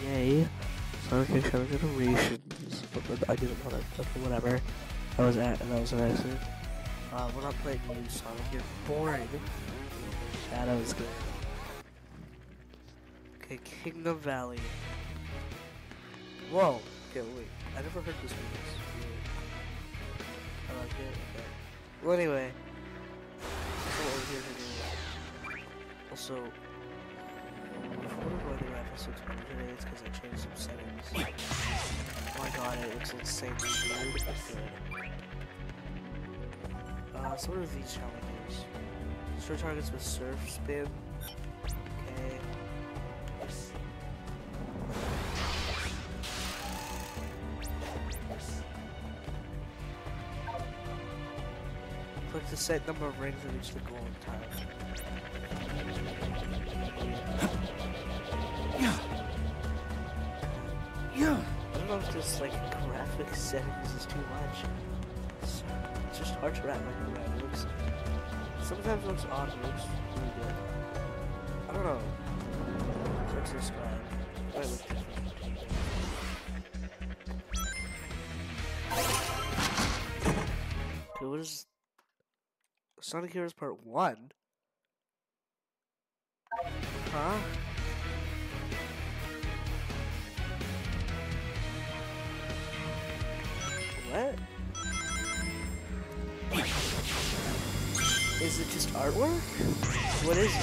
Yay. Sonic X Generations. But I didn't want to. Okay, whatever. That was an accident. We're not playing new Sonic. You're boring. Yeah, that was good. Okay, Kingdom Valley. Whoa. Okay, wait. I never heard this one. I like it. Okay. Well, anyway. That's what we're here to do. Also, before we go to the episode today, it's because I changed some settings. Oh my god, it looks insanely weird. Good. So what are these challenges? Destroy targets with surf spin. Okay. Click the set number of rings to reach the goal in time. I don't know if this like graphic settings is too much. It's just hard to wrap my head around. It looks sometimes it looks odd, it looks really good. I don't know. It's hard to describe. It might look different. Okay, what is Sonic Heroes Part 1? Huh? What? Is it just artwork? What is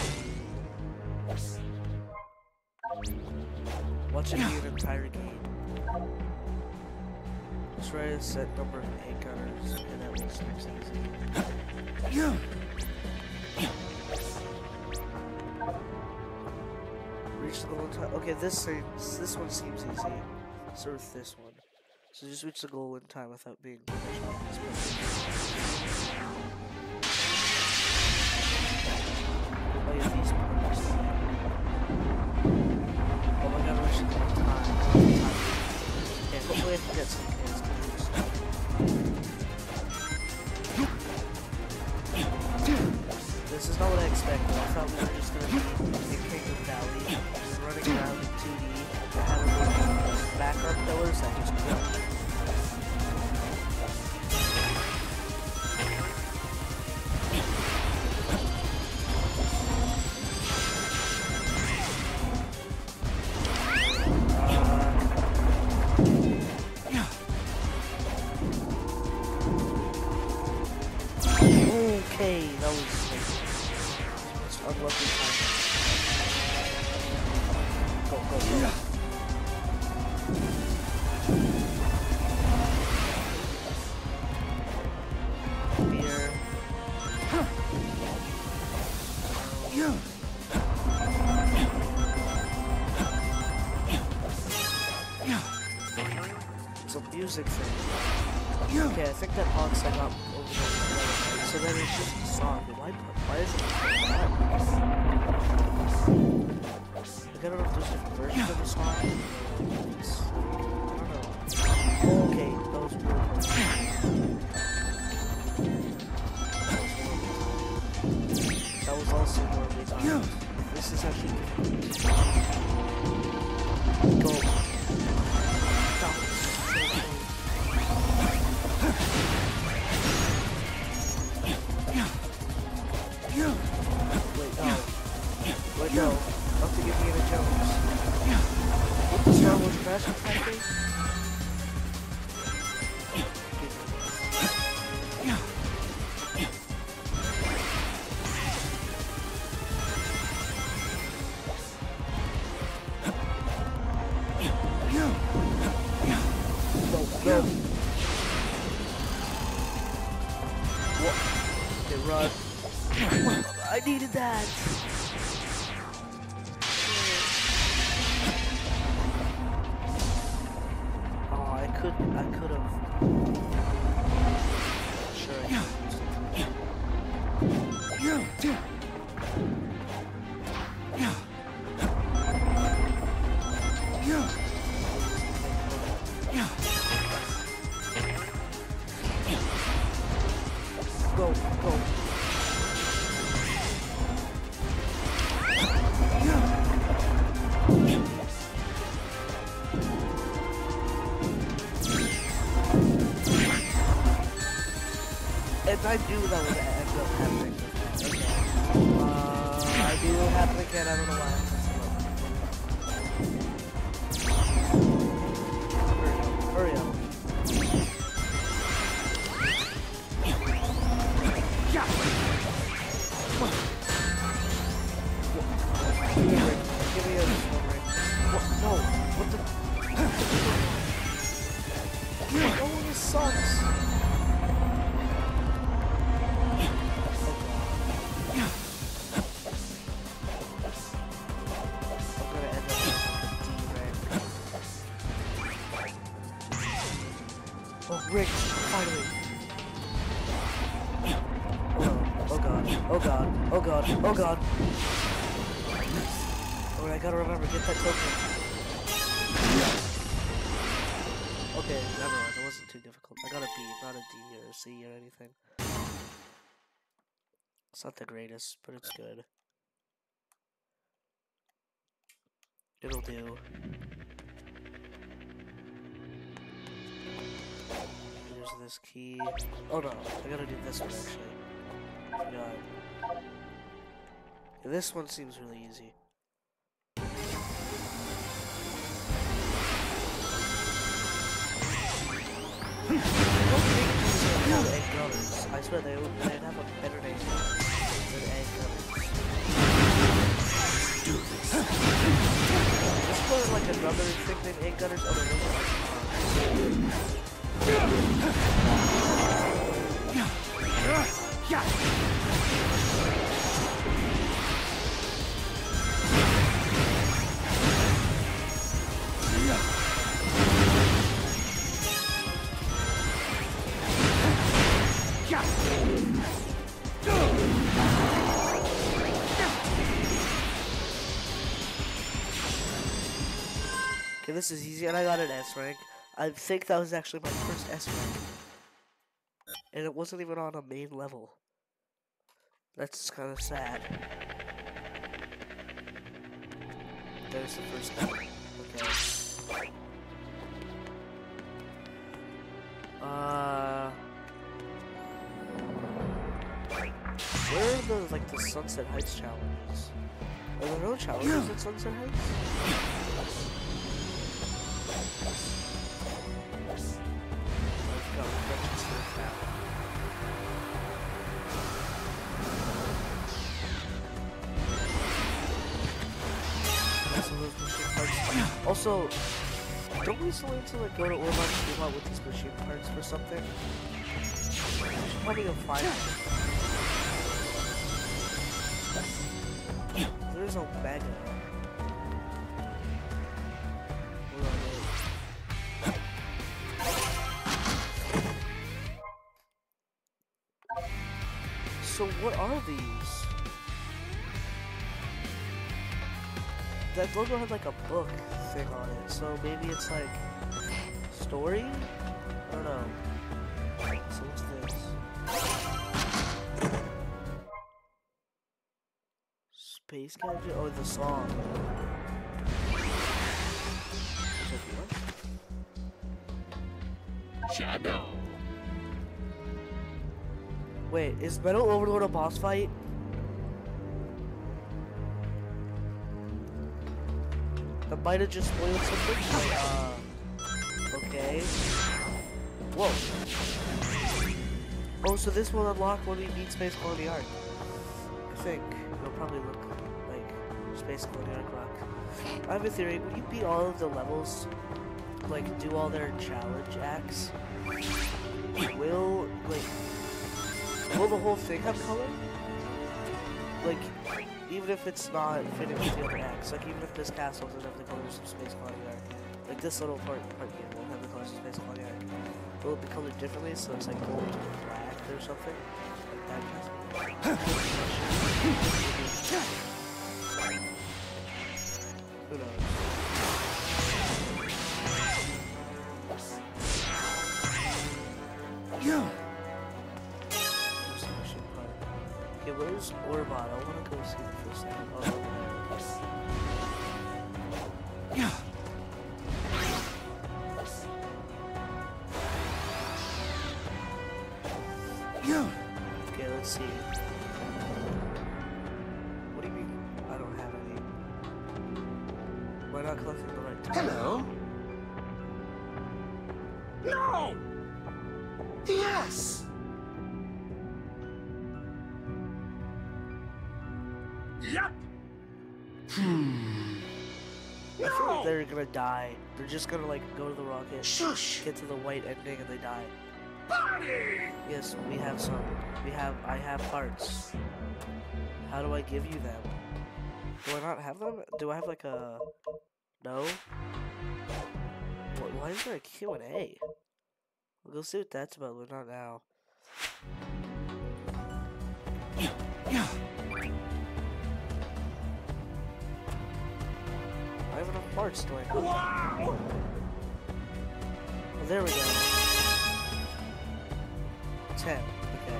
it? Watch it be an entire game. Try a set number of 8 gunners, and that makes things easy. Reach the goal in time. Okay, this one seems easy. So with this one. So just reach the goal in time without being pushed off this place. Oh yeah, these parts. Oh my god, reach the goal in time. Okay, hopefully I can get some kills. This is not what I expected. I thought we were just going to be in Kingdom Valley, running around in 2D, and having background pillars that just kill. Okay, that was just unlucky timing. Go, go, go. Here. It's a music thing. Okay, I think that box I got over there. So then it's just a song. Why is it like that? Like, I don't know if there's different versions of the song. I don't know. Oh, okay, that was really hard. That was also more of these items. This is actually go. Wait, no. Not to give me any jokes. What the Star Wars Crash attacking? Go. What? Okay, run. I needed that. I could have. Sure. Go. I knew that would end up happening. Okay. I knew it would happen again, I don't know why. Hurry up. Give me a ring. What? No. What the? Oh, this sucks. Rick, finally. Oh god, oh god, oh god, oh god. Oh, I gotta remember, get that token. Okay, never mind, it wasn't too difficult. I got a B, not a D or a C or anything. It's not the greatest, but it's good. It'll do. Here's this key. Oh no, I gotta do this one actually. God. Yeah, this one seems really easy. Egg gunners. I swear they'd have a better name than egg gunners. Do this. This was like another thing named egg gunners. Oh no, those are like okay, this is easy, and I got an S rank. I think that was actually my first S rank. And it wasn't even on a main level. That's kind of sad. There's the first one. Okay. Where are the, like, the Sunset Heights challenges? Are there no challenges at Sunset Heights? Also, don't we still need to like go to Ormond Fremont with these machine parts for something? We should probably go find them. There's no mega. So what are these? That logo had like a book thing on it, so maybe it's like story? I don't know. So what's this? Space Gadget? Oh, the song. Shadow. Wait, is Metal Overlord a boss fight? That might have just spoiled something. Like, okay. Whoa. Oh, so this will unlock when we beat Space Quality Arc. I think it'll probably look like Space Quality Arc rock. I have a theory. When you beat all of the levels, like do all their challenge acts, will the whole thing have color? Like, even if it's not fitting with the other acts, like even if this castle doesn't have the colors of Space Quality Arc, like this little part here won't have the colors of Space Quality Arc. Will it be colored differently so it's like gold or black or something? Like that castle. Who knows? Yeah. Okay, where's Orbot? I want to go see the first thing. Oh, yeah. Yeah. Let's see. What do you mean I don't have any? Why not collecting the right time? Hello? No! Yes! Yep! I feel like they're gonna die. They're just gonna like go to the rocket, Shush! get to the white ending, and they die. Body! Yes, we have some. I have parts. How do I give you them? Do I not have them? Do I have like a... No? Why is there a Q&A? We'll go see what that's about, but not now. I have enough parts, do I not? Wow! Oh, there we go. 10, okay.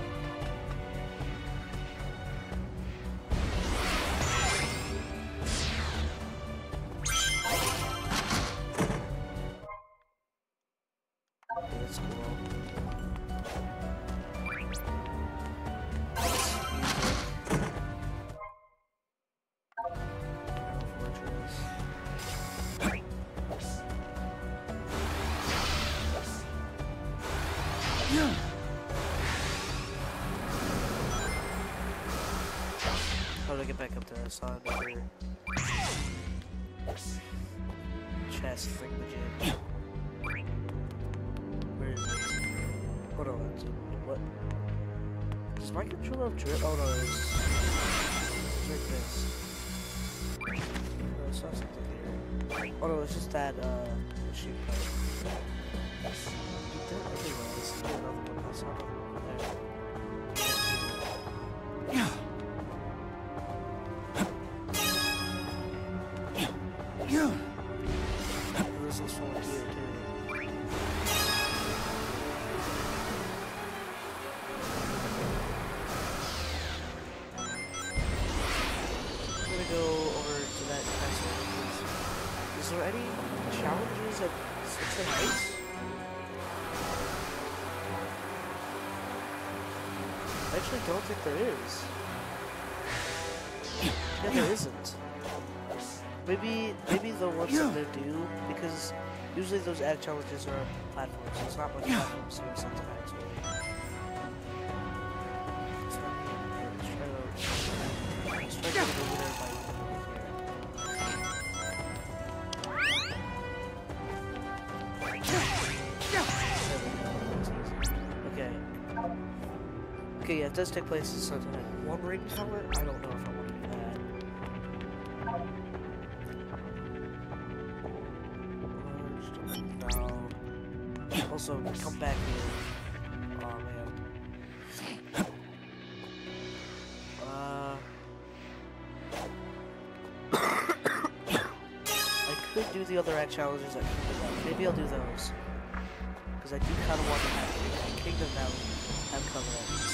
That's cool. Fortress. How do I get back up to that side over chest thingamajig? Where is it? Oh no, that's it. What? Does my controller have drip? Oh no, it's like this. No, it's not something here. Oh no, it's just that machine part. Dude, they're everywhere. Let's get another one. I saw another one over there. This is from here too. I'm gonna go over to that castle. Is there any challenges at 6 Heights? I actually don't think there is. Yeah, there isn't. Maybe the ones that they do, because usually those ad challenges are on platforms, so it's not much platforms here sometimes. Let's try getting over there by here. Okay. Okay, yeah, it does take place in Sunset. One ring tower? I don't know if I want to do that. No. Also, come back here. Oh man. I could do the other act challenges at Kingdom Valley. Maybe I'll do those. Because I do kind of want to have Kingdom Valley have cover ends.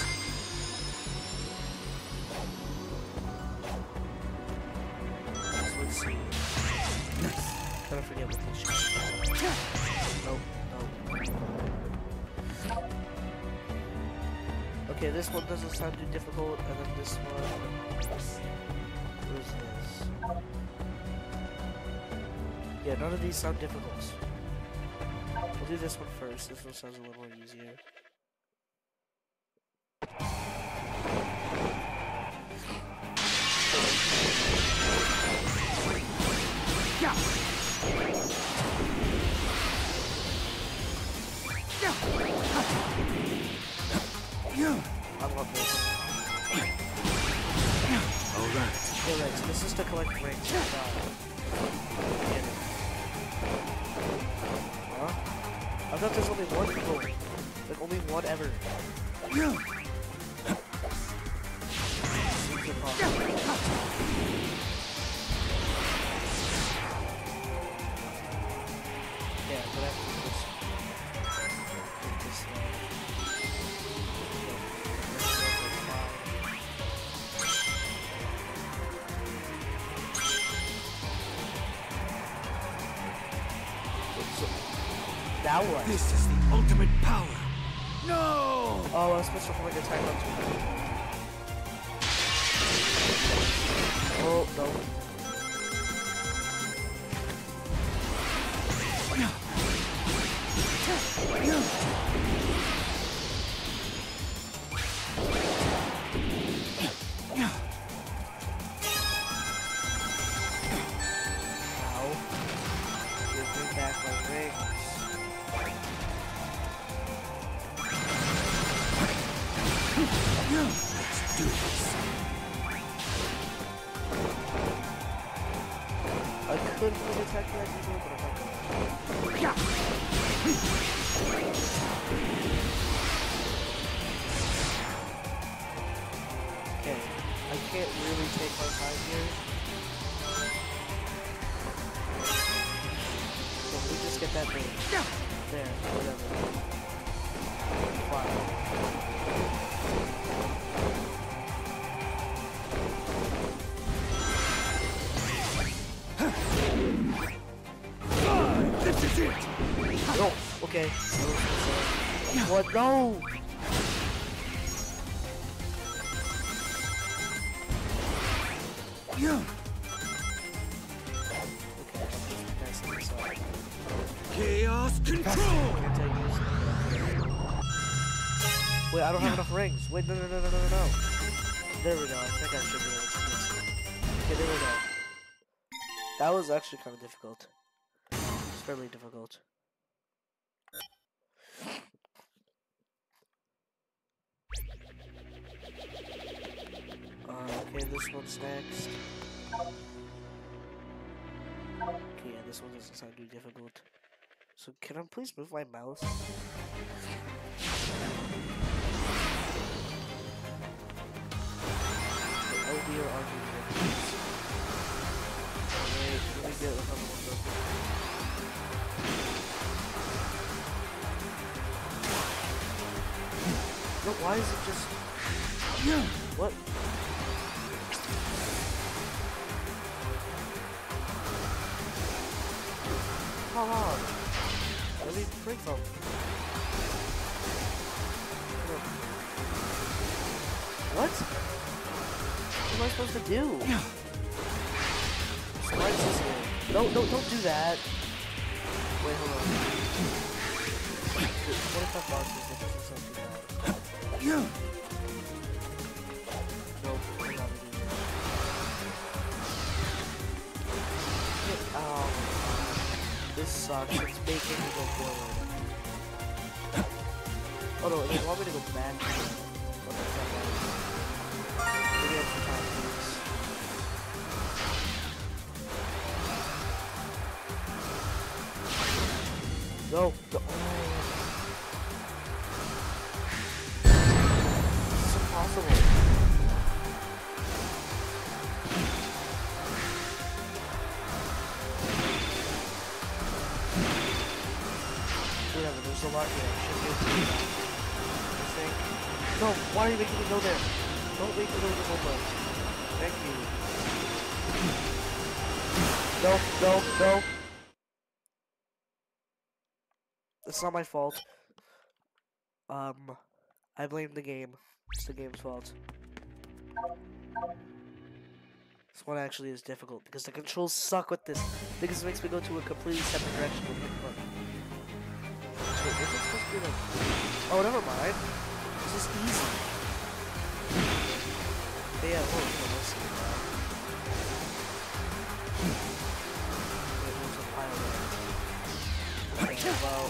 So let's see. Trying to forget what these challenges are. Nope, nope. Okay, this one doesn't sound too difficult, and then this one... Where's this? Yeah, none of these sound difficult. We'll do this one first. This one sounds a little more easier. I love this. Alright. Alright, so this is to collect rings. Get it. Huh? I thought there's only one goal. Like, only one ever. Seems impossible. Yeah, but I have to do this. Now what? This is the ultimate power. No! Oh, I was supposed to like attack on Oh, no. Ow. Give me back my rings. Let's do this. I could really attack that before, but I'm not going to. Okay, I can't really take my time here. So we just get that thing. There, whatever. Fine. This is it. No, okay. What? No! Yeah. Okay, I'm just messing this up. Chaos control. Anti-use. Wait, I don't have enough rings. Wait, no. There we go. I think I should be able to do this. Okay, there we go. That was actually kind of difficult. It's fairly difficult. Okay, this one's next. Okay, yeah, this one doesn't sound too difficult. So, can I please move my mouse? LB or RB? Wait, let me get another one broken. No, why is it just... What? Come on. Let me break them. What? What am I supposed to do? Why is this here? No, don't do that. Wait, hold on. 25 boxes, that doesn't sound too bad. Nope, I'm not gonna do this. Oh, this sucks. It's making me go forward. Oh no, they want me to go back. Oh, that's not bad. Maybe I have some time, please. No, no. This is impossible. Whatever, there's a lot here. I should be able to do that. I think. No, why are you making me go there? Don't make me go to the whole place. Thank you. No. It's not my fault. I blame the game. It's the game's fault. This one actually is difficult because the controls suck with this. Because it makes me go to a completely separate direction with the front. Wait, is this supposed to be like... Oh, never mind. This is easy. But yeah, hold on, let's see. Wait, there's a pile there. Okay, well...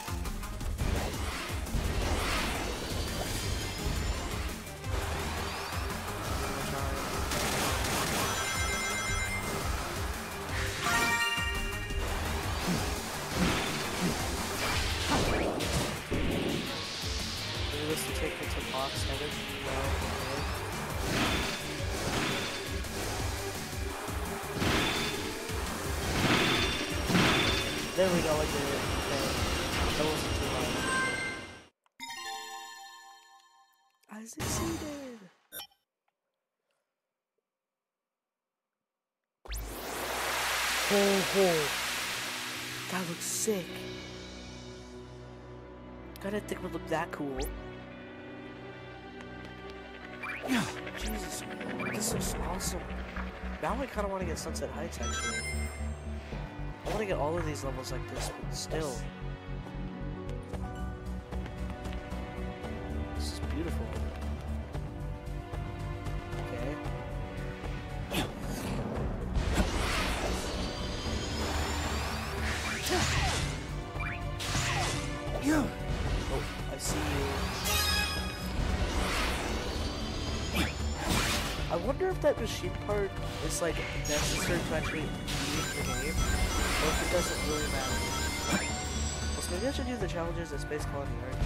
To take it to box headed? No, okay. There we go, I did it. Okay. That wasn't too hard. I succeeded! Ho ho! That looks sick! I didn't think it would look that cool. Jesus, this looks awesome. Now I kind of want to get Sunset Heights, actually. I want to get all of these levels like this, but still. This is beautiful. Okay. Oh, I see you. I wonder if that machine part is like necessary to actually beat the game, or if it doesn't really matter. So maybe I should do the challenges at Space Colony Earth.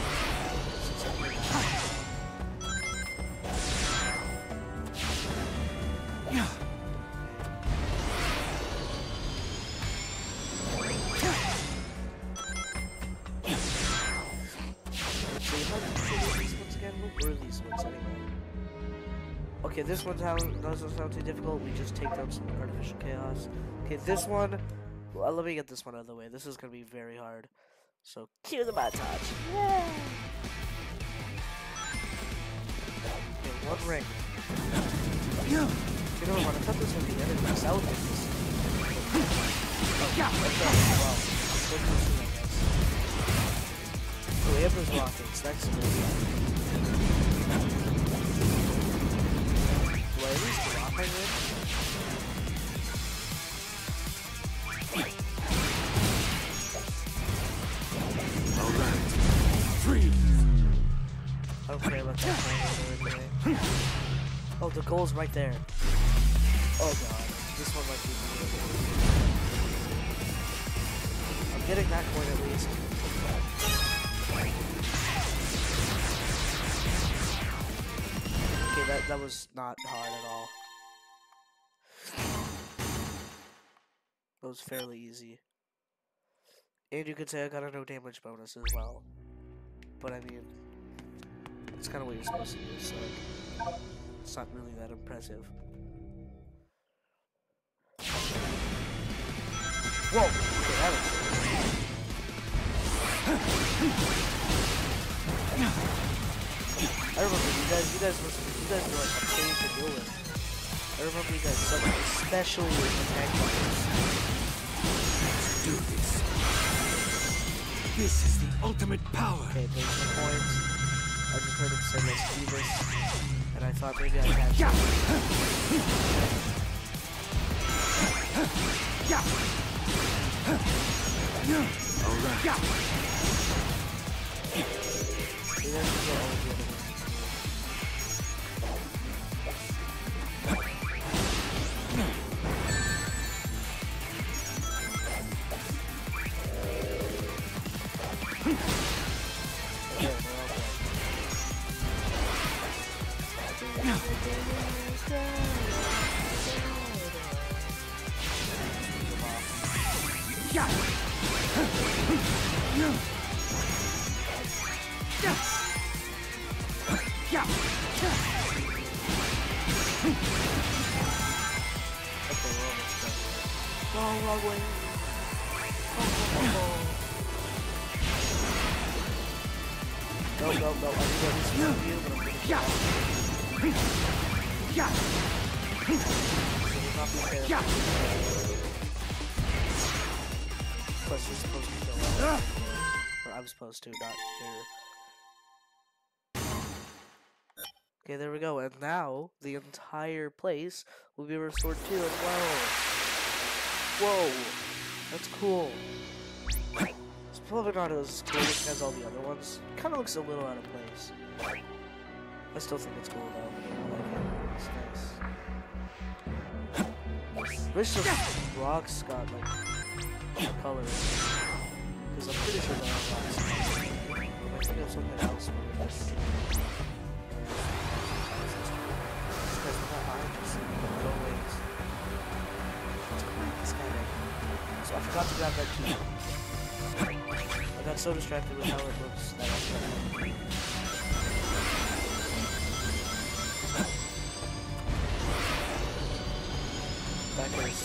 Okay, this one doesn't sound too difficult. We just take down some artificial chaos. Okay, this one. Well, let me get this one out of the way. This is gonna be very hard. So cue the montage. Yeah. Okay, one ring. You know what? I thought this was the enemies. That would make this. Oh, yeah. Wow. So we have those rockets. That's good. Do I at least drop my ring? Alright. Freeze! I don't care about that ring anyway. Oh, the goal's right there. Oh god. This one might be good. I'm getting that coin at least. Okay, that was not hard at all. That was fairly easy. And you could say I got a no damage bonus as well. But I mean, it's kind of what you're supposed to do, so like, it's not really that impressive. Whoa! Okay, that was I remember you guys were like a pain to deal with. I remember you guys sucking, especially with the tank buttons. Do this. This is the ultimate power. Okay, there's the point. I just heard him say let's do this, and I thought maybe I had to. Alright. You guys can get all of the other ones. No, I didn't get this from you, but I'm gonna Plus, you're supposed to go out. Or I'm supposed to, not here. Okay, there we go. And now, the entire place will be restored too as well. Whoa! That's cool. It's probably not as cool as all the other ones. Kind of looks a little out of place. I still think it's cool though. I like it. It's nice. Wish the rocks got like colors. Because I'm pretty sure they're rocks. I think of something else. So I forgot to grab that key. I got so distracted with how it looks that I forgot. Back here is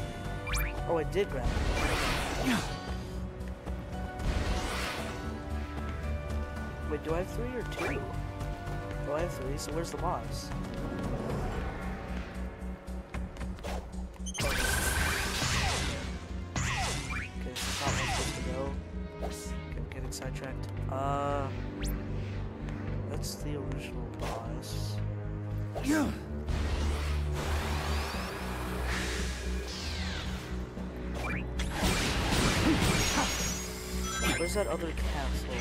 Oh, I did grab it. do I have 3 or 2? Oh, I have 3, so where's the boss? Okay, this is not where I'm supposed to go. Okay, I'm getting sidetracked. That's the original boss. Yeah. Where's that other castle?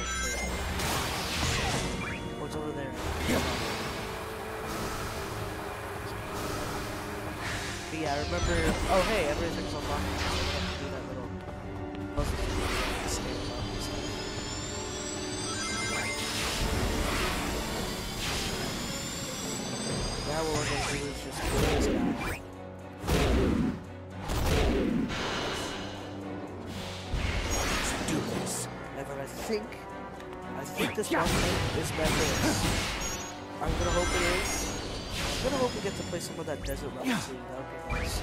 What's over there? But yeah, I remember. Oh, hey, everything's unlocked. So I have to do that little puzzle thing. Now what we're gonna do is just kill this guy. And then I think this one thing is Memphis. I'm gonna hope it is. I'm gonna hope we get to play some of that desert level too. That would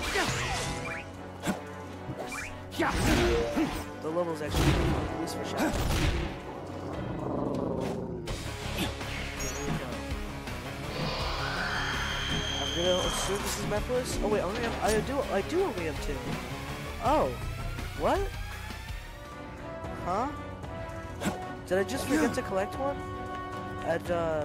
be nice. The level's actually pretty fun, at least for Shadow. I'm gonna assume this is Memphis. Oh wait, I do only have 2. Oh, what? Huh? Did I just forget to collect one? At,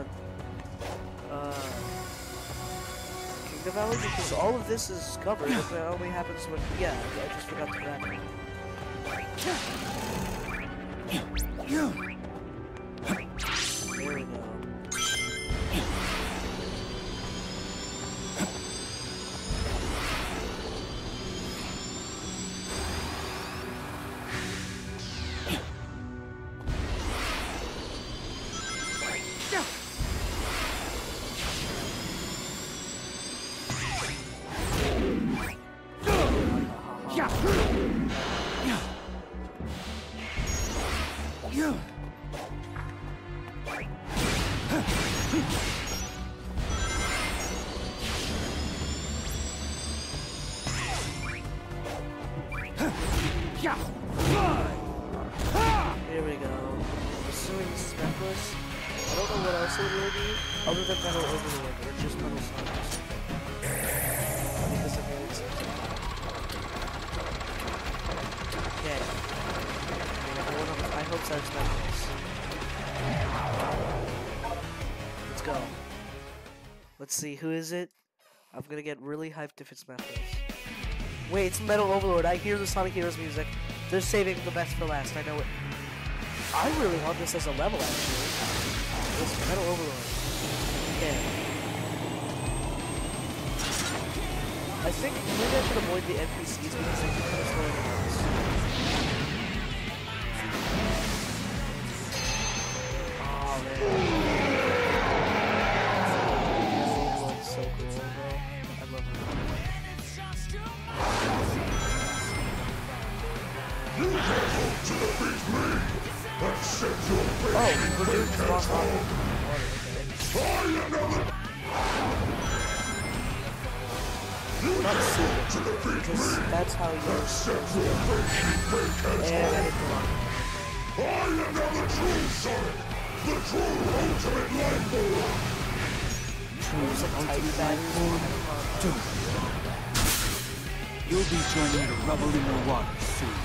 Kingdom Valley? Because all of this is covered, but that only happens when, yeah, I just forgot to grab it. There we go. Here we go. Assuming this is Memphis. I don't know what else it would really be, other than Metal Overlord, or just Metal Sonic or something. Because I'm really excited. Okay. I hope that's Memphis. Let's go. Let's see, who is it? I'm gonna get really hyped if it's Memphis. Wait, it's Metal Overlord. I hear the Sonic Heroes music. They're saving the best for last. I know it. I really want this as a level, actually. It's Metal Overlord. Okay. I think maybe I should avoid the NPCs because they can destroy the house. Oh, man. Metal Overlord's so cool, bro. I love it. You can hope to defeat me! Accept your fate! Oh, we're doing this boss on not super, because that's how you accept your fate, and I hit the wrong. I am now the true Sonic! The true ultimate life form! There's a tight form. You'll be joining the rubble in the water soon.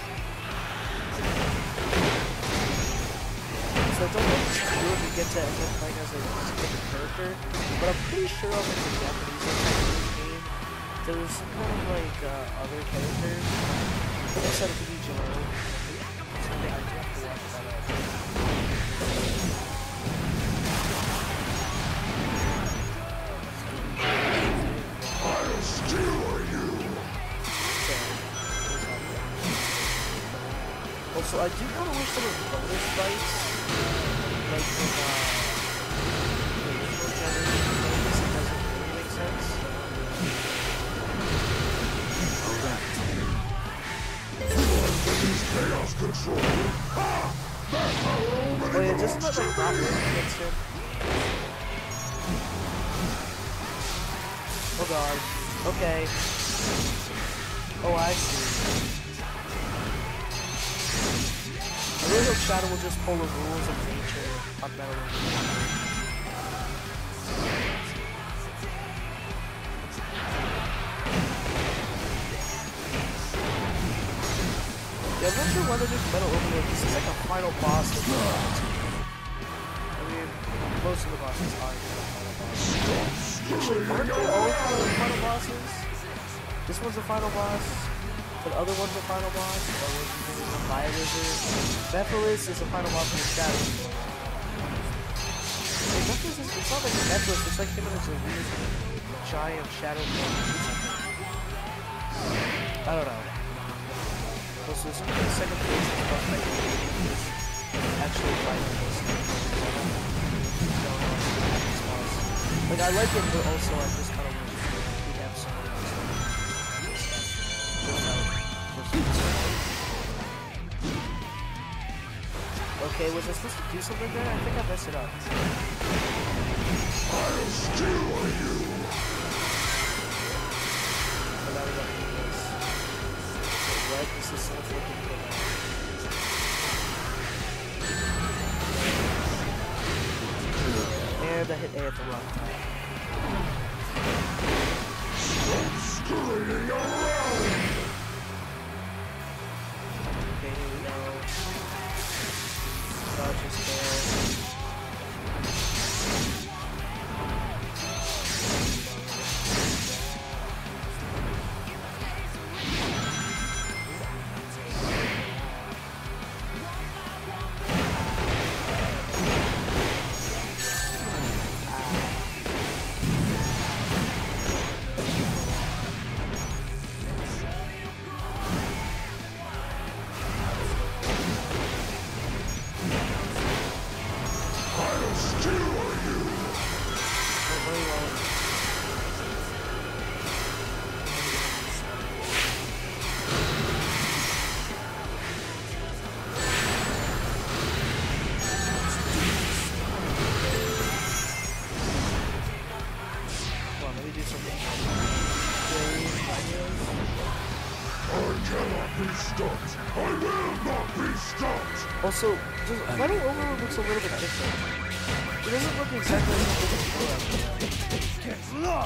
So I don't know if it's true if you get to end up playing as a different character, but I'm pretty sure on like the Japanese game, there was some kind of like other characters. But they said it could be Joe. So I do have to watch that out. I'll steal you! Also, I do kind of wish there were bonus fights, like in the original generation, but I guess it doesn't really make sense. Chaos control! Oh yeah, doesn't that like not work against him? Oh god. Okay. Oh, I see. really hope Shadow will just pull the rules of nature on Metal Gear. Yeah, I'm not sure whether this Metal Overlord, this is like a final boss. I mean, most of the bosses are the final boss. Actually, aren't they all the final bosses? This one's the final boss. The other one's the final boss. The other one's the Fire Lizard. Mephiles is the final boss of the Shadow. Wait, Mephiles is, it's not like Mephiles, it's like him and his weird giant shadow clone. I don't know. Also, this the second phase is about actually fighting this. Like, I like it, but also I just kind of wish we have some of this stuff. Okay, was I supposed to do something there? I think I messed it up. I'll steal you! But now we gotta do this. What? This is so fucking good. And I hit A at the wrong time. Stop scurrying around! Okay, here we go. Dodge his tail. Also, Metal Overlord looks a little bit different. It doesn't look exactly like it did before.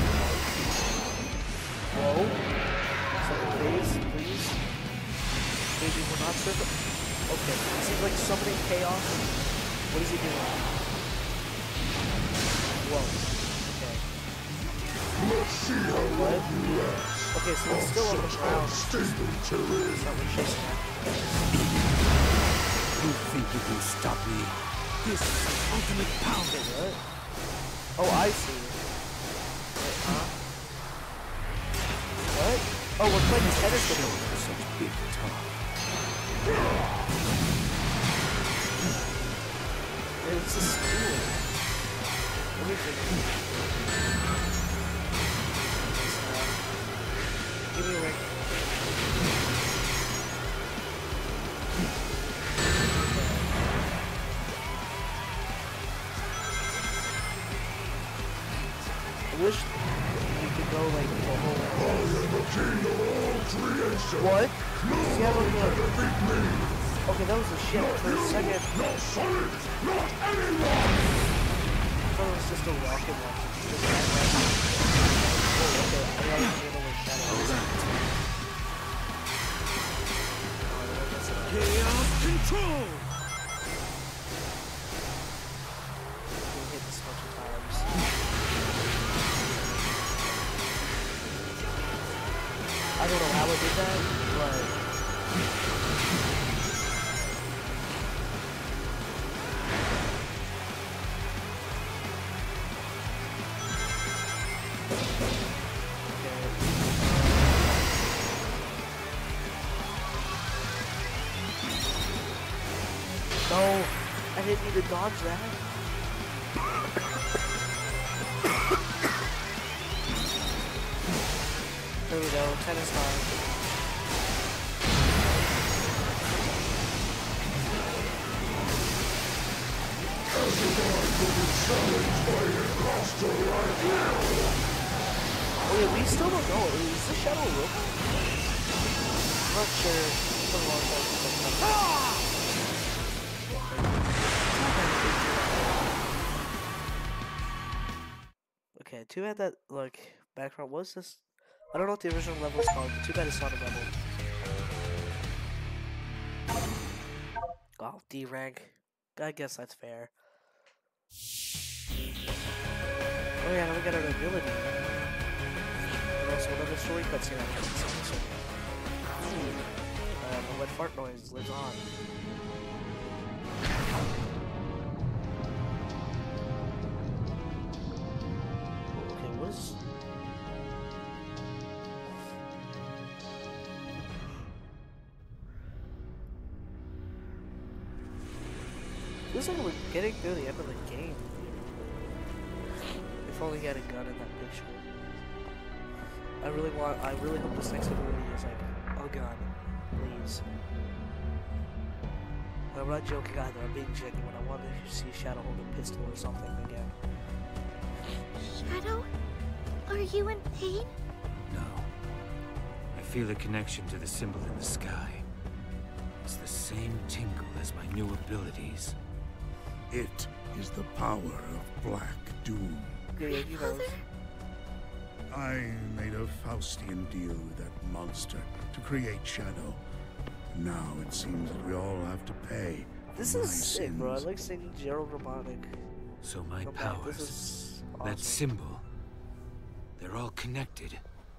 Whoa. Second phase, please. Maybe we're not sure. Okay, it seems like summoning chaos. What is he doing? Whoa. Okay. Let's see how long you last. Okay, so it's still on the ground. Stay It's not like chasing after. You think you can stop me? This is the ultimate power. What? Oh, I see. Wait, huh? What? Oh, we're playing tennis with him. Such big talk. It's a school. Let me think. Give me a ring. I wish we could go like the whole way. What? Does he have like a... Okay, that was a ship for a second. Not Sonic, not anyone! I thought it was just a rocket launcher. Oh, okay. I gotta handle with shadow. Chaos control! We hit this bunch of times. I don't know how I did that, but... No, I didn't need to dodge that. There we go, tennis time. Oh yeah, we still don't know. Is the Shadow Rook? I'm not sure. It's been a long time since I've done that. Okay, too bad that, like, background was this. I don't know what the original level is called, but too bad it's not a level. Oh, D rank. I guess that's fair. Oh yeah, now we got our ability. And also another story cutscene after this episode. The wet fart noise lives on. Okay, what is... Feels like we're getting through the end of the game. If only he had a gun in that picture. I really hope this next ability is like a gun, please. I'm not joking either, I'm being genuine. I want to see Shadow hold a pistol or something again. Shadow? Are you in pain? No. I feel a connection to the symbol in the sky. It's the same tingle as my new abilities. It is the power of Black Doom. Yeah, he knows. I made a Faustian deal with that monster to create Shadow. Now it seems that we all have to pay. This for my is sick, bro. I sins. like singing Gerald Robotic. So my This powers, is that awesome. symbol, they're all connected.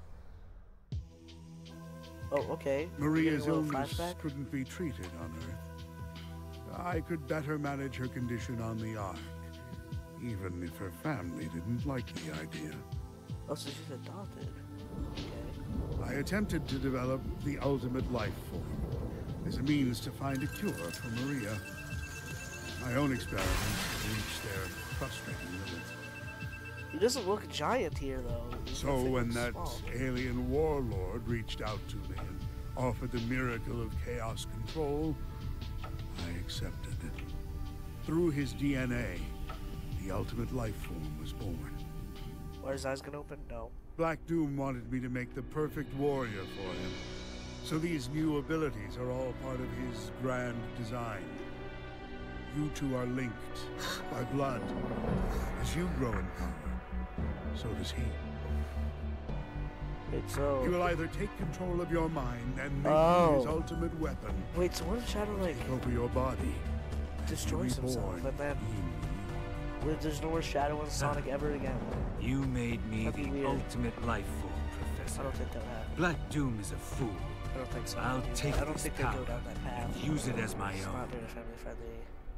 Oh, okay. Maria's Getting a little illness flashback? couldn't be treated on Earth. I could better manage her condition on the Ark, even if her family didn't like the idea. Oh, so she's adopted. Okay. I attempted to develop the ultimate life form as a means to find a cure for Maria. My own experiments reached their frustrating limits. He doesn't look giant here, though. So when that alien warlord reached out to me and offered the miracle of chaos control, I accepted it. Through his DNA, the ultimate life form was born. Are his eyes gonna open? No. Black Doom wanted me to make the perfect warrior for him. So these new abilities are all part of his grand design. You two are linked by blood. As you grow in power, so does he. Wait, so... He will either take control of your mind and make you Oh. his ultimate weapon, Wait, so what if Shadow, like, take over your body, destroys and be himself, reborn and then in there's no more Shadow and Sonic ever again? You made me That'd be the weird. ultimate life form, Professor. I don't think that'll happen. Black Doom is a fool. I don't think so. I'll take I don't this think they go power down that path. and use it as my It's own. not very family friendly.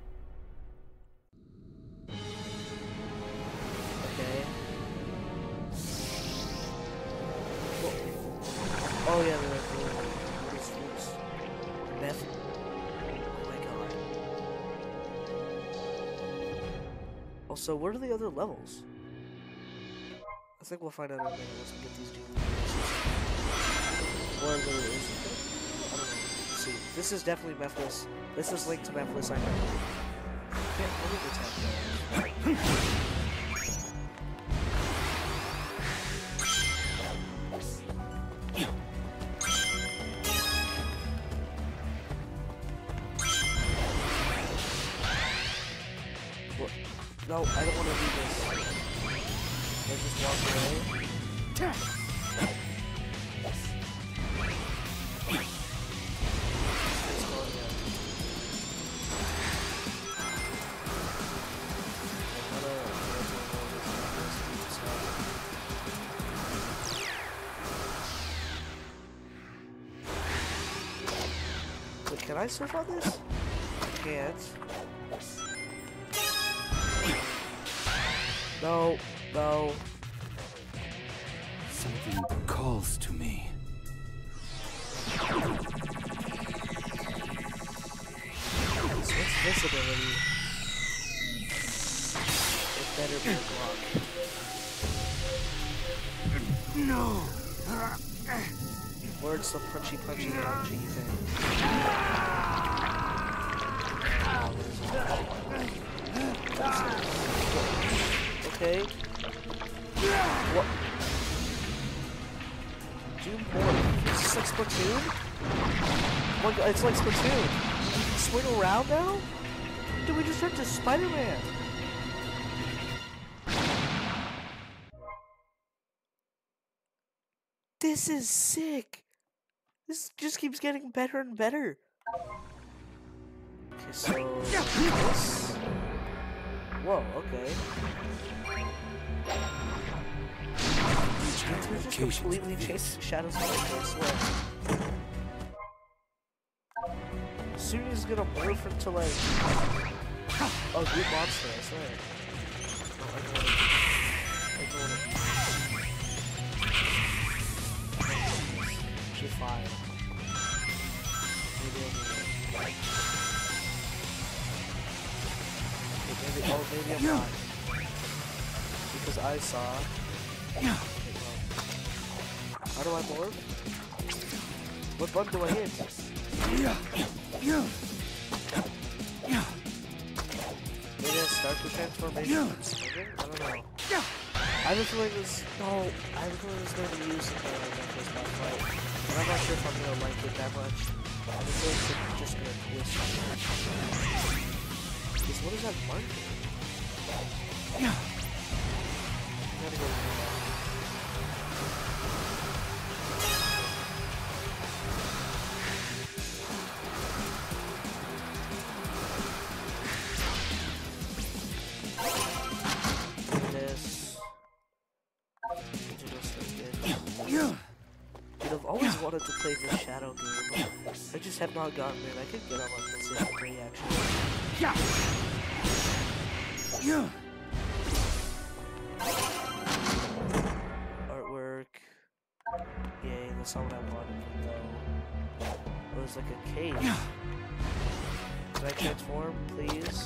Okay. Oh yeah, they're like what is this? Meth. Oh my god. Also, what are the other levels? I think we'll find out in a minute once we get these dudes. Or there is. I don't know. Let's see. This is definitely Methless. This is linked to Methless, I know. Can't believe it's happening. What? No, I don't want to do this. I just walk away. It's going down. Wait, can I surf on this? I can't. No, no. Something calls to me. What's this ability? It better be a block. No! Or it's the punchy thing. Okay. What? Doom Board. Is this like Splatoon? Oh my god, it's like Splatoon. You can swing around now? Dude, we just turned to Spider-Man. This is sick. This just keeps getting better and better. Okay, so this. Whoa, okay. This just completely changed Shadow's life, I swear. Soon he's gonna morph into like a good monster, I swear. No, I don't wanna be. She's fine. Maybe I'm not. Because I saw. How do I morph? What button do I hit? Maybe I start the transformation. I don't know. I have a feeling this. No, I have a feeling this is going to be used in the first boss fight. And I'm not sure if I'm going to like it that much. I have a feeling it's just going to twist. Because what is that marker? I gotta go with that. Dude, I've always wanted to play this Shadow game. I just have not gotten it. I could get on my PlayStation 3 actually. Artwork. Yay, that's not what I wanted though. Oh, there's like a cave. Can I transform, please?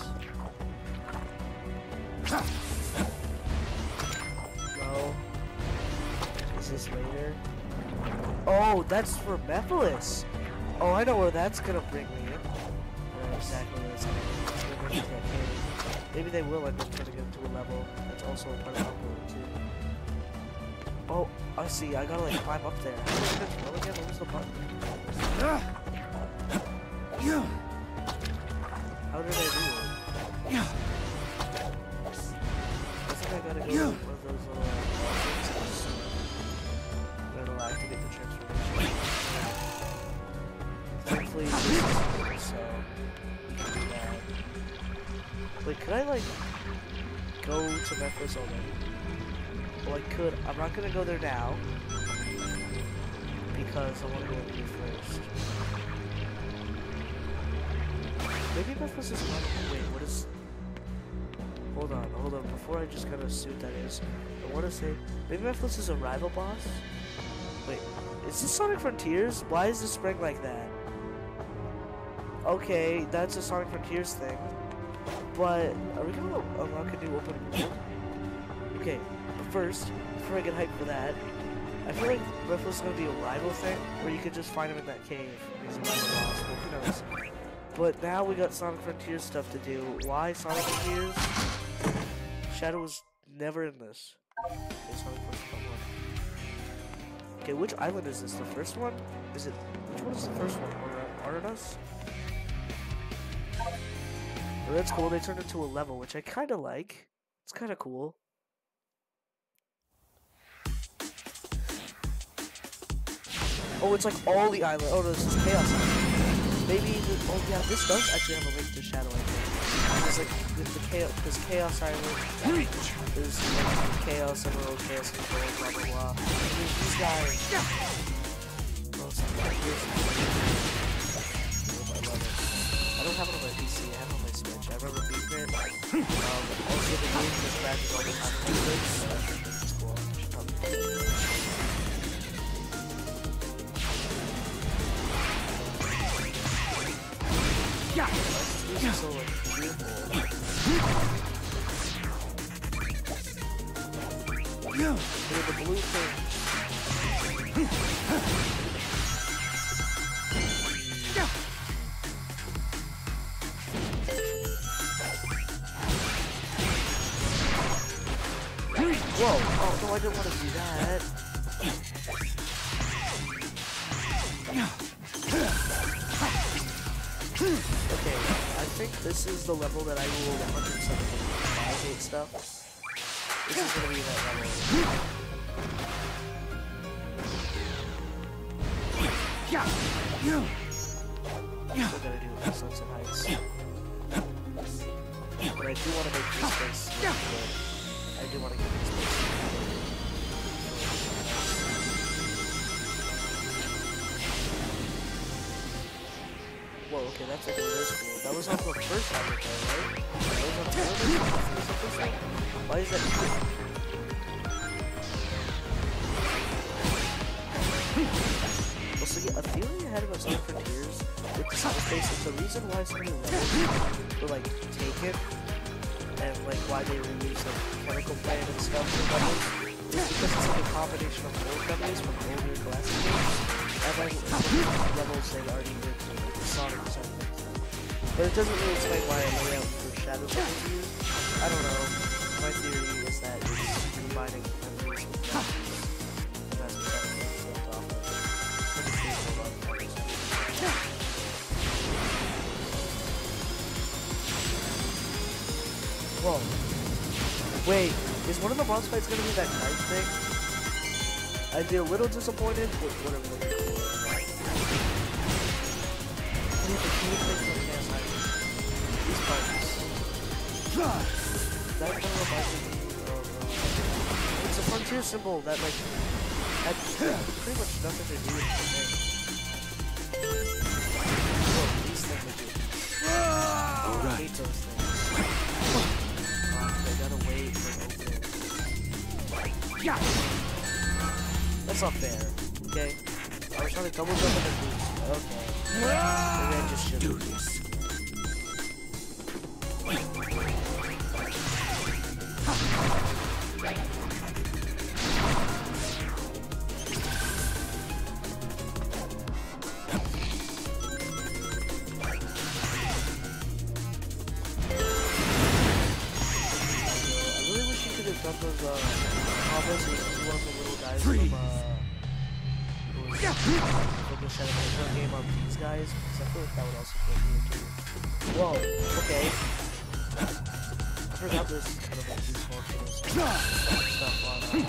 No. Is this later? Oh, that's for Mephiles. Oh, I know where that's gonna bring me. I know exactly where it's gonna bring me to that cave. Maybe they will end up turning it into a level that's also a part of the upload too. Oh, I see. I gotta like climb up there. How do I control again? What was the button? How did I do it? I think I gotta go with one of those little things. That'll activate the transformation. Thankfully, this is cool, so we can do that. Wait, could I like go to Memphis already? Well, I could. I'm not gonna go there now because I want to go in here first. Maybe Memphis is not. Wait, what is? Hold on. Before I just kind of assume that is, I want to say maybe Memphis is a rival boss. Wait, is this Sonic Frontiers? Why is this spring like that? Okay, that's a Sonic Frontiers thing. But are we gonna unlock a new open world? Okay, but first, before I get hyped for that, I feel like Memphis is gonna be a rival thing where you could just find him in that cave. He's a rival boss, but who knows? But now we got Sonic Frontiers stuff to do. Why Sonic Frontiers? Shadow was never in this. Okay, Sonic Frontiers. Okay, which island is this? The first one? Is it? Which one is the first one? Arnus? Oh, that's cool. They turned into a level, which I kind of like. It's kind of cool. Oh, it's like all the island. Oh, no, this is Chaos Island. Maybe. Oh, yeah, this does actually have a link to Shadow, I think. It's like the Chaos. Because Chaos Island is like Chaos Emerald, Chaos Control, blah blah blah. And there's these guys. Oh, I don't have it on my PC, I have it on my Switch. I remember beating it. Also, the game just crashes all the time on my Switch, so I think this is cool. Yeah! This is so like, beautiful. Yeah! Look at the blue thing. Whoa! Oh no, I didn't want to do that. Okay, I think this is the level that I will 100% hate stuff. This is gonna be that level. Still gotta do the Sunset Heights. But I do want to make this space look good. I do want to get this space Whoa, okay, that's like really cool. That was on the first avatar, right? That was on the first one? Why is that cool? Well, so yeah, a theory I had about Sonic Frontiers with the Sonic Space is the reason why so many levels were like taken and like why they reused the chemical plant and stuff for levels is because it's like a combination of old memories from older classic games and like levels they already did for like the Sonic side. But it doesn't really explain why a layout for Shadows was used. I don't know. My theory is that it's combining memories with memories. And that's what Shadows was left off of. I just think a lot of memories. Whoa. Wait, is one of the boss fights gonna be that knife thing? I'd be a little disappointed, but whatever they do. Yeah, the key thing from Chaos Island. These fights. That kind of reminds me of, it's a frontier symbol that, like, had pretty much nothing to do with the thing. Well, these things are good. I hate those things. They gotta wait for an opening. Yeah! That's not fair, okay? I was trying to double jump in the boost. Okay. Maybe I just should do this. Done those combos so you can do one of the little guys from the Shadow game on these guys, because I feel like that would also fit here too. Whoa, okay. I forgot there's kind of like these stuff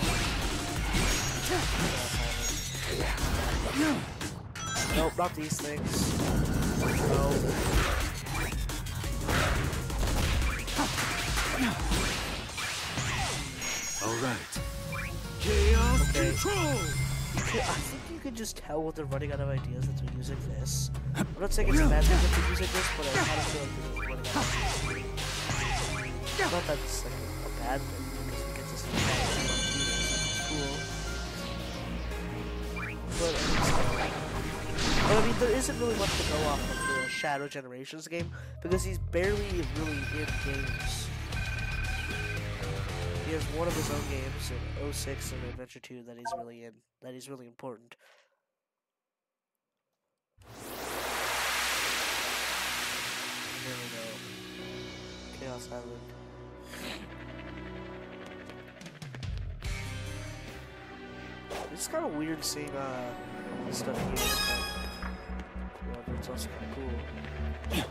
on nope, not these things. No. Alright. Chaos control! I think you can just tell when they're running out of ideas that they're using this. I'm not saying it's a bad thing that they're using this, but I kind of feel like they're running out of ideas. Not that it's like a bad thing, because it gets us to cool. But I mean, there isn't really much to go off of the Shadow Generations game, because he's barely really in games. He has one of his own games in 06 and Adventure 2 that he's really in, that he's really important. Here we go. Chaos Island. It's kind of weird seeing this stuff here, but it's also kind of cool.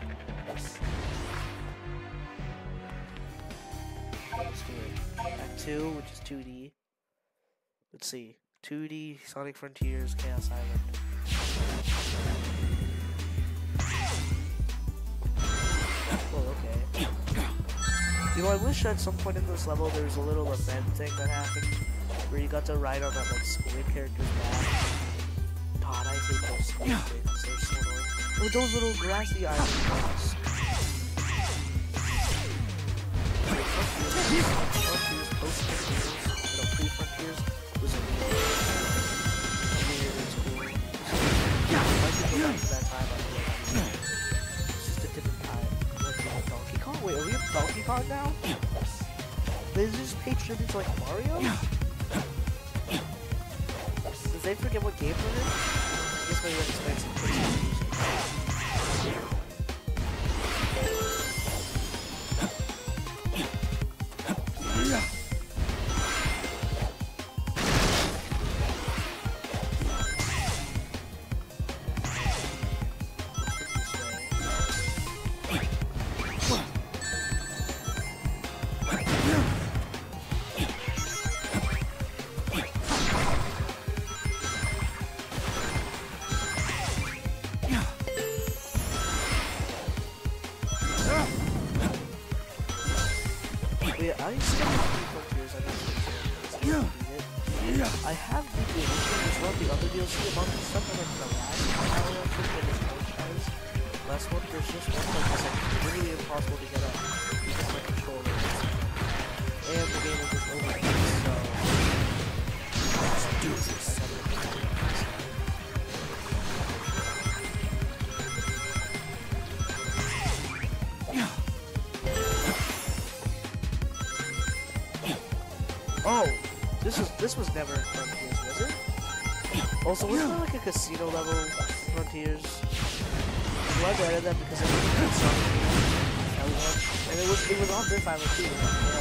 Let's do it. Act 2, which is 2D. Let's see. 2D, Sonic Frontiers, Chaos Island. Oh, okay. You know, I wish at some point in this level there was a little event thing that happened where you got to ride on that like squid character's back. God, I hate those squid things. They're so annoying. Oh, those little grassy island things. Frontiers, post-Frontiers, pre-Frontiers was a weird cool. I could go back to that time. It's just a different time. Like Donkey Kong? Wait, are we in Donkey Kong now? They just pay tribute to like Mario? Did they forget what game we're in? I guess maybe that's expensive. the other DLC among the stuff that like the last power up when it's franchise. Last one, there's just one like it's like literally impossible to get up because my controller is. And the game is just over. So let's do this. Oh, this was never in Frontiers, was it? Also, wasn't there like a casino level Frontiers? I'm glad they added that because it was and it was on this island too.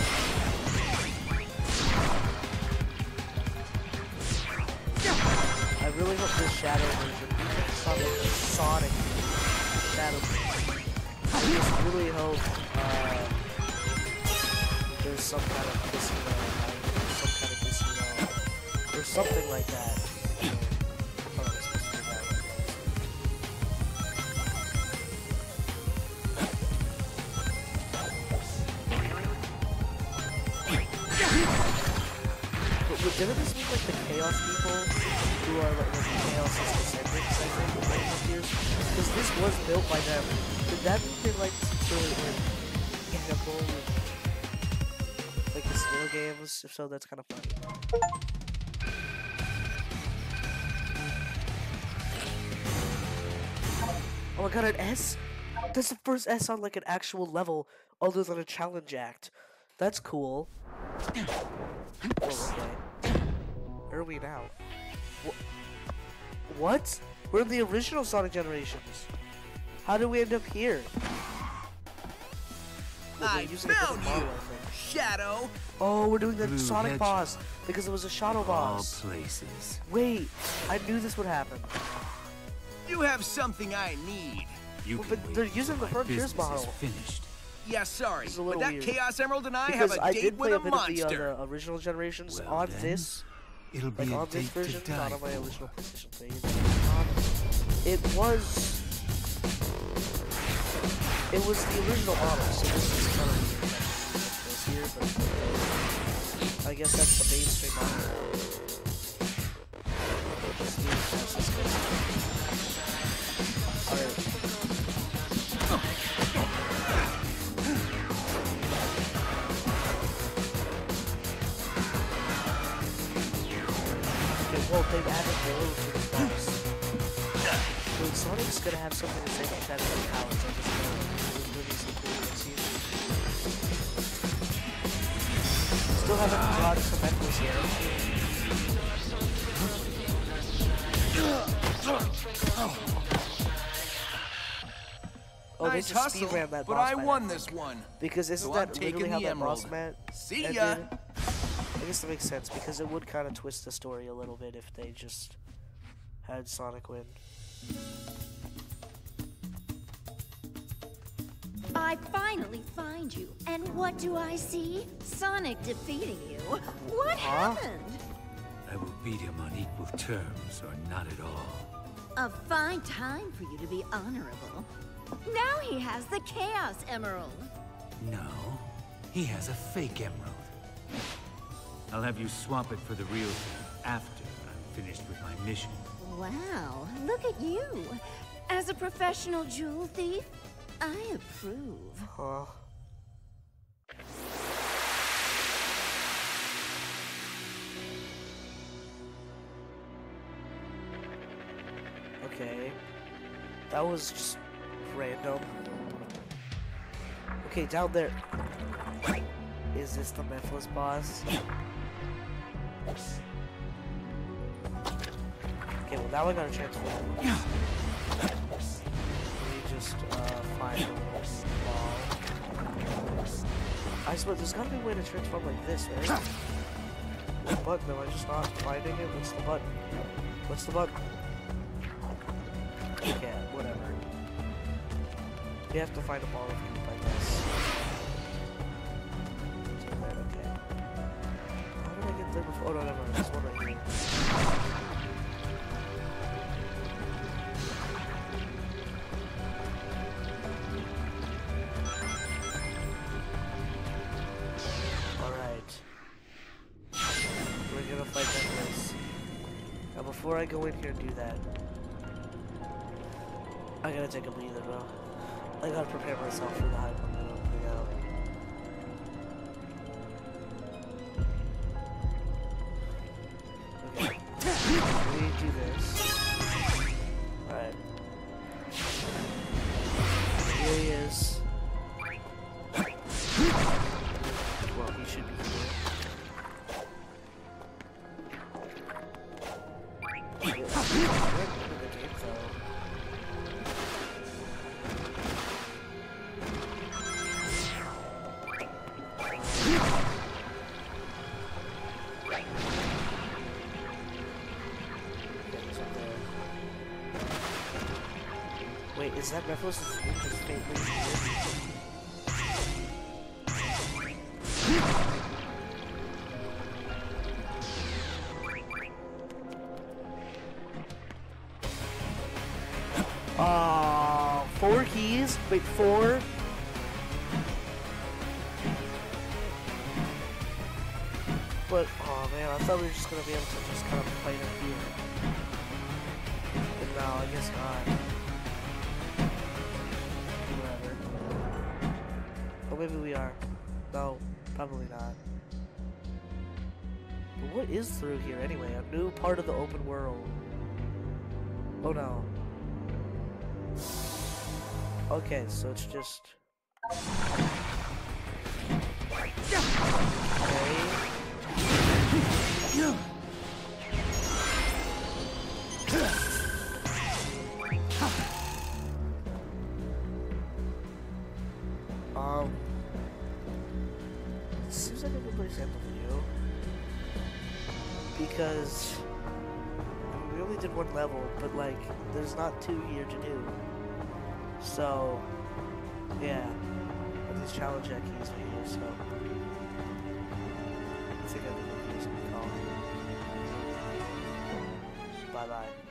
I really hope this Shadow version, Sonic Shadow. I just really hope there's some kind of casino, or something like that. Didn't this mean like the Chaos people who are like the Chaos descendants, I think, of Frontiers? Because this was built by them. Did that mean they like to gamble like casino games? If so, that's kind of funny. Oh my god, an S? That's the first S on like an actual level other than a challenge act. That's cool. Oh, okay. Where are we now? What? We're in the original Sonic Generations. How did we end up here? I found you, Shadow. Oh, we're doing the Blue Sonic Hedgehog. boss because it was a Shadow boss. All places. Wait, I knew this would happen. You have something I need. You Well, can but wait they're using until the my Frontiers business is model. finished. Yeah, sorry, This is a but little that weird. Chaos Emerald and I Because have a I date did play with a a bit of monster. the original Generations Well on then, this. It'll be Like a on this date to version, die not on my for. original PlayStation 3. It was the original model, so this is kind of this here, but I guess that's the mainstream model. Just need to pass this guy. Alright. Okay, well, they've added more to the boss. Wait, Sonic's gonna have something to say about that in the powers. I just know there's really some cool ones here. Still haven't brought some necklace yet. Oh, they Nice just hustle, speedran that but boss I fight, won think. this one. Because isn't So that I'm taking literally how the that boss emerald. met? See ended? ya. I guess that makes sense because it would kind of twist the story a little bit if they just had Sonic win. I finally find you. And what do I see? Sonic defeating you. What happened? I will beat him on equal terms, or not at all. A fine time for you to be honorable. Now he has the Chaos Emerald. No, he has a fake emerald. I'll have you swap it for the real thing after I'm finished with my mission. Wow, look at you. As a professional jewel thief, I approve. Huh. Okay. That was just random. Okay, down there. Is this the Memphis boss? Okay, well now I gotta transform. Let me just find a little ball. I swear there's gotta be a way to transform like this, right? What button? Am I just not finding it? What's the button? What's the button? Okay, whatever. You have to find a ball of heat like this. Okay. How did I get there before? Oh no, never mind. There's one right here. before I go in here and do that, I gotta take a breather, bro. I gotta prepare myself for the hype I'm gonna bring out. Okay. We do this. Alright. Here he is. Well, he should be here. We're in the game, though. Wait, is that Repos' faintly here? 4 keys? Wait, 4? But, oh man, I thought we were just gonna be able to just kind of play it here. But no, I guess not. Whatever. Or maybe we are. No, probably not. But what is through here anyway? A new part of the open world. Oh no. Okay, so it's just... Okay. Seems like a good place to end the video. Because we only did 1 level, but like, there's not 2 here to do. So, yeah. And these challenge keys are here, so. I think I did what these call. Bye bye.